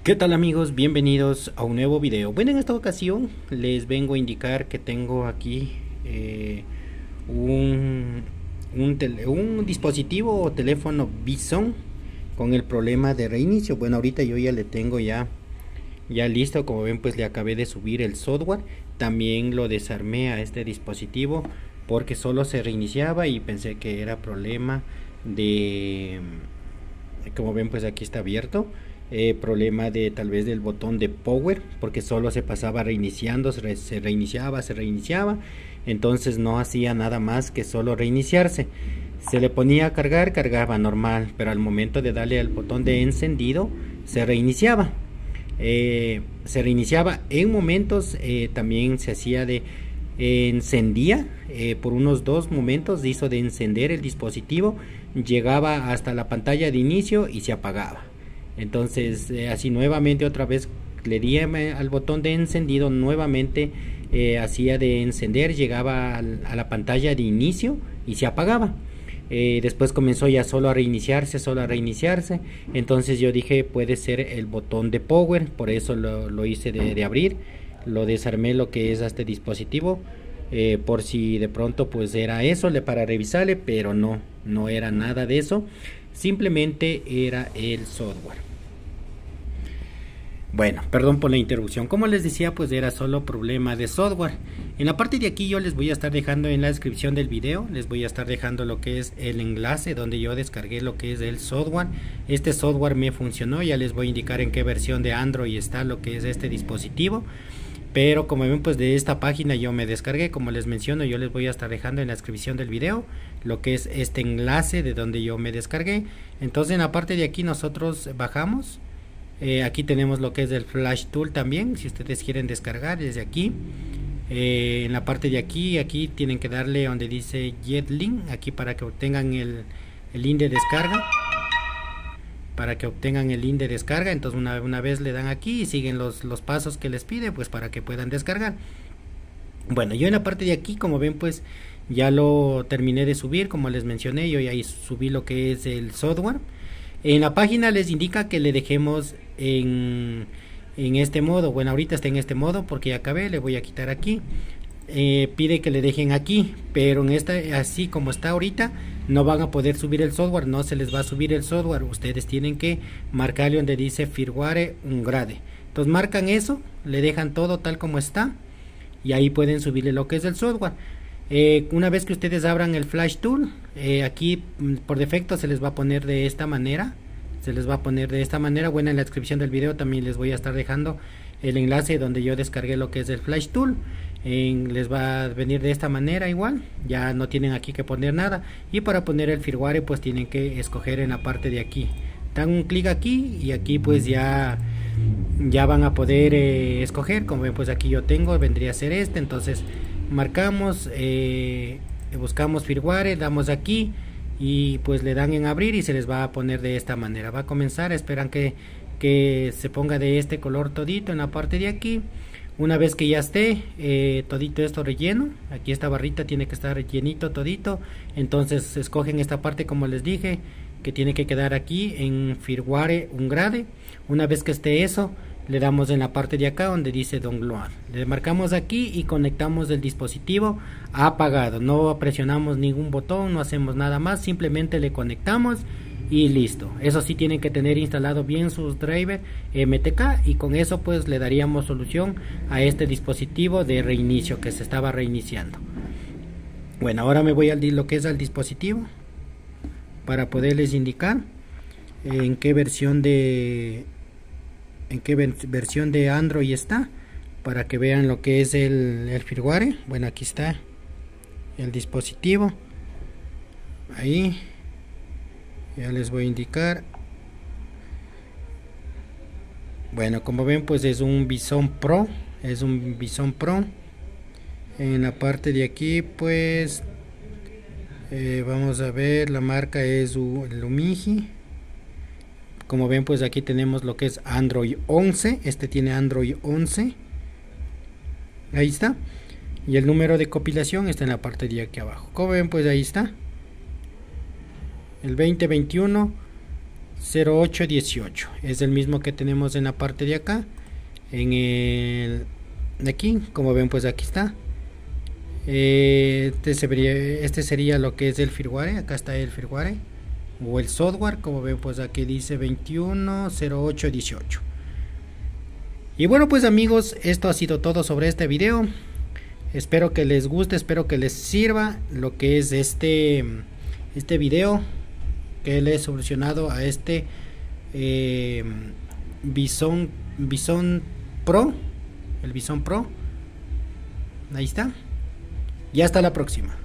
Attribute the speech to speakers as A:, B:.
A: ¿Qué tal amigos? Bienvenidos a un nuevo video. Bueno, en esta ocasión les vengo a indicar que tengo aquí un dispositivo o teléfono Bison con el problema de reinicio. Bueno, ahorita yo ya le tengo ya listo. Como ven, pues le acabé de subir el software. También lo desarmé a este dispositivo porque solo se reiniciaba y pensé que era problema de... Como ven, pues aquí está abierto. Problema de tal vez del botón de power, porque solo se pasaba reiniciando, se reiniciaba, entonces no hacía nada más que solo reiniciarse. Se le ponía a cargar, cargaba normal, pero al momento de darle al botón de encendido se reiniciaba. En momentos, también se hacía de encendía, por unos 2 momentos hizo de encender el dispositivo, llegaba hasta la pantalla de inicio y se apagaba. Entonces así nuevamente otra vez le di al botón de encendido, nuevamente hacía de encender, llegaba a la pantalla de inicio y se apagaba. Después comenzó ya solo a reiniciarse, entonces yo dije puede ser el botón de power, por eso lo hice de abrir, lo desarmé lo que es este dispositivo, por si de pronto pues era eso, para revisarle, pero no era nada de eso, simplemente era el software. Bueno, perdón por la interrupción. Como les decía, pues era solo problema de software. En la parte de aquí yo les voy a estar dejando en la descripción del video, les voy a estar dejando lo que es el enlace donde yo descargué lo que es el software. Este software me funcionó, ya les voy a indicar en qué versión de Android está lo que es este dispositivo. Pero como ven, pues de esta página yo me descargué, como les menciono, yo les voy a estar dejando en la descripción del video lo que es este enlace de donde yo me descargué. Entonces en la parte de aquí nosotros bajamos. Aquí tenemos lo que es el Flash Tool también, si ustedes quieren descargar desde aquí. En la parte de aquí tienen que darle donde dice Get Link, aquí para que obtengan el link de descarga. Entonces una vez le dan aquí y siguen los pasos que les pide, pues para que puedan descargar. Bueno, yo en la parte de aquí, como ven, pues ya lo terminé de subir, como les mencioné, yo ya subí lo que es el software. En la página les indica que le dejemos en este modo. Bueno, ahorita está en este modo porque ya acabé, le voy a quitar aquí. Pide que le dejen aquí, pero en esta, así como está ahorita, no van a poder subir el software, no se les va a subir el software. Ustedes tienen que marcarle donde dice firmware upgrade. Entonces marcan eso, le dejan todo tal como está y ahí pueden subirle lo que es el software. Una vez que ustedes abran el Flash Tool, aquí por defecto se les va a poner de esta manera. Bueno, en la descripción del video también les voy a estar dejando el enlace donde yo descargué lo que es el Flash Tool. Les va a venir de esta manera igual, ya no tienen aquí que poner nada. Y para poner el firmware pues tienen que escoger en la parte de aquí, dan un clic aquí y aquí pues ya van a poder escoger. Como ven, pues aquí yo tengo, vendría a ser este. Entonces marcamos, buscamos firmware, damos aquí y pues le dan en abrir y se les va a poner de esta manera. Va a comenzar, esperan que se ponga de este color todito en la parte de aquí. Una vez que ya esté todito esto relleno, aquí esta barrita tiene que estar llenito todito, entonces escogen esta parte como les dije que tiene que quedar aquí en firmware upgrade. Una vez que esté eso, le damos en la parte de acá donde dice download, le marcamos aquí y conectamos el dispositivo apagado, no presionamos ningún botón, no hacemos nada más, simplemente le conectamos y listo. Eso sí, tienen que tener instalado bien sus drivers MTK y con eso pues le daríamos solución a este dispositivo de reinicio que se estaba reiniciando. Bueno, ahora me voy a lo que es al dispositivo para poderles indicar en qué versión de Android está, para que vean lo que es el firmware. Bueno, aquí está el dispositivo, ahí ya les voy a indicar. Bueno, como ven pues es un Bison Pro, en la parte de aquí pues vamos a ver, la marca es Lumigi. Como ven pues aquí tenemos lo que es Android 11, este tiene Android 11, ahí está, y el número de compilación está en la parte de aquí abajo. Como ven pues ahí está, el 2021 0818. Es el mismo que tenemos en la parte de acá, en el de aquí, como ven pues aquí está. Este sería lo que es el firmware. Acá está el firmware o el software, como ven pues aquí dice 210818. Y bueno pues amigos, esto ha sido todo sobre este video. Espero que les guste, espero que les sirva lo que es este video que le he solucionado a este Bison Pro, el Bison Pro. Ahí está. Y hasta la próxima.